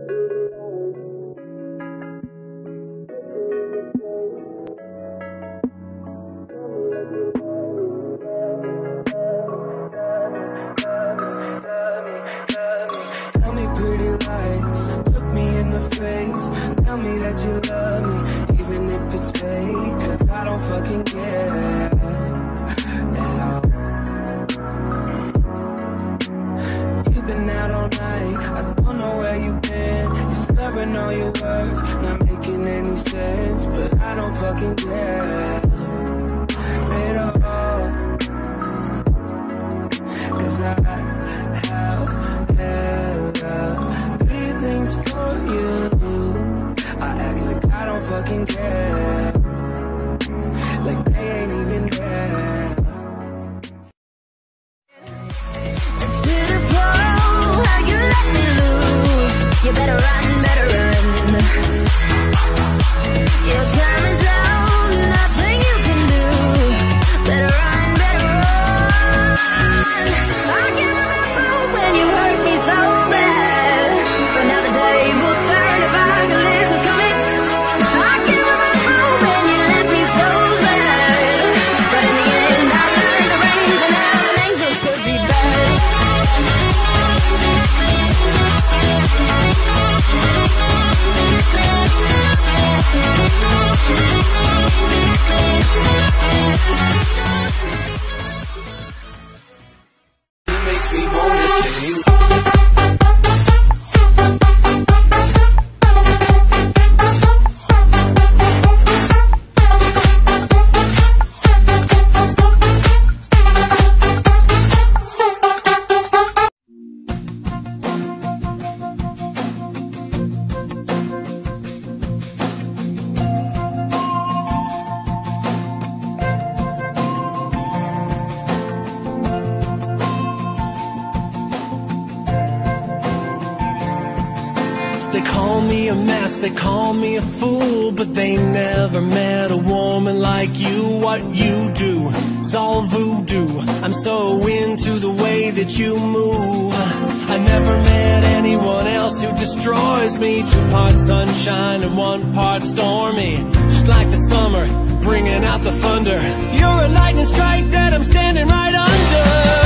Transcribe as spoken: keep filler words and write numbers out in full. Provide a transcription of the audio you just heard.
Tell me pretty lies, look me in the face. Tell me that you love me, even if it's fake. Cause I don't fucking care at all. You've been out all night, I don't know where you've been. You're slurring all your words, not making any sense. But I don't fucking care at all. Cause I have hella feelings for you. I act like I don't fucking care, like they ain't even there. It's beautiful how you let me lose. You better run, better run. Your time is out, nothing you can do. Better run, better run. I can remember when you hurt me so bad, but now the tables turn if apocalypse is coming. I can remember when you left me so sad, but in the end I learned the reins and now the angels could be bad. It makes me wanna sing. They call me a mess, they call me a fool, but they never met a woman like you. What you do, it's all voodoo. I'm so into the way that you move. I never met anyone else who destroys me. Two parts sunshine and one part stormy, just like the summer, bringing out the thunder. You're a lightning strike that I'm standing right under.